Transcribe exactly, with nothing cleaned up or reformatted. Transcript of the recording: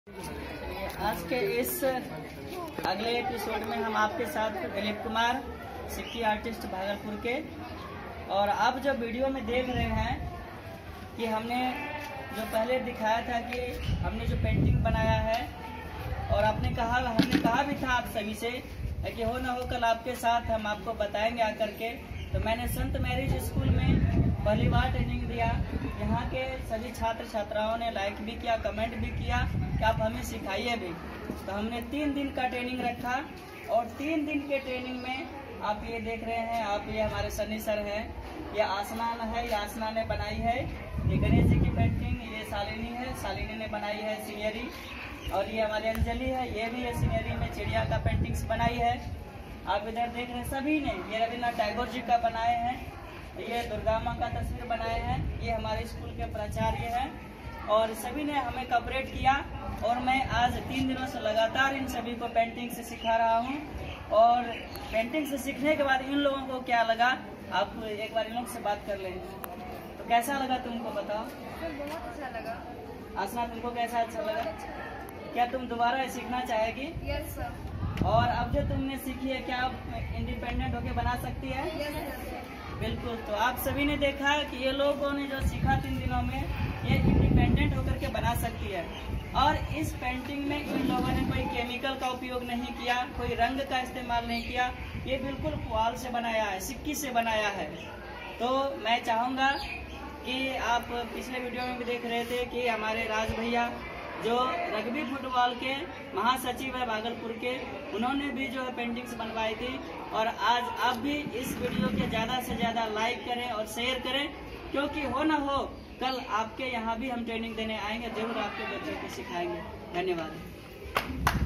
आज के इस अगले एपिसोड में हम आपके साथ दिलीप कुमार, सिक्की आर्टिस्ट भागलपुर के। और आप जो वीडियो में देख रहे हैं कि हमने जो पहले दिखाया था कि हमने जो पेंटिंग बनाया है, और आपने कहा हमने कहा भी था आप सभी से कि हो ना हो कल आपके साथ हम आपको बताएंगे आकर के। तो मैंने संत मैरिज स्कूल में पहली बार ट्रेनिंग दिया। यहाँ के सभी छात्र छात्राओं ने लाइक भी किया, कमेंट भी किया कि आप हमें सिखाइए भी। तो हमने तीन दिन का ट्रेनिंग रखा, और तीन दिन के ट्रेनिंग में आप ये देख रहे हैं, आप ये हमारे सनी सर हैं, ये आसमान है, ये आसमान ने बनाई है। ये गणेश जी की पेंटिंग ये शालिनी है, शालिनी ने बनाई है सीनरी। और ये हमारी अंजलि है, ये भी ये सीनरी में चिड़िया का पेंटिंग्स बनाई है। आप इधर देख रहे हैं सभी ने, ये रविन्द्रनाथ टैगोर जी का बनाए हैं, ये दुर्गा माँ का तस्वीर बनाए हैं, ये हमारे स्कूल के प्राचार्य हैं। और सभी ने हमें कॉपरेट किया, और मैं आज तीन दिनों से लगातार इन सभी को पेंटिंग से सिखा रहा हूँ। और पेंटिंग से सीखने के बाद इन लोगों को क्या लगा, आप एक बार इन लोग से बात कर लें। तो कैसा लगा तुमको, बताओ। बहुत अच्छा लगा। आसना, तुमको कैसा अच्छा लगा? क्या तुम दोबारा सीखना चाहेगी? Yes sir. और अब जो तुमने सीखी है, क्या आप इंडिपेंडेंट होके बना सकती है? Yes sir. बिल्कुल। तो आप सभी ने देखा कि ये लोगों ने जो सीखा तीन दिनों में, ये इंडिपेंडेंट होकर के बना सकती है। और इस पेंटिंग में इन लोगों ने कोई केमिकल का उपयोग नहीं किया, कोई रंग का इस्तेमाल नहीं किया, ये बिल्कुल पुआल से बनाया है, सिक्की से बनाया है। तो मैं चाहूँगा कि आप पिछले वीडियो में भी देख रहे थे कि हमारे राज भैया जो रग्बी फुटबॉल के महासचिव है भागलपुर के, उन्होंने भी जो है पेंटिंग्स बनवाई थी। और आज आप भी इस वीडियो के ज़्यादा से ज़्यादा लाइक करें और शेयर करें, क्योंकि हो ना हो कल आपके यहाँ भी हम ट्रेनिंग देने आएंगे, जरूर आपके बच्चों को सिखाएंगे। धन्यवाद।